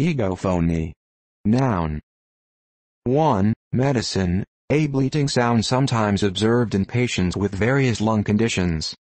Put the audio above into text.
Egophony. Noun. 1. Medicine. A bleating sound sometimes observed in patients with various lung conditions.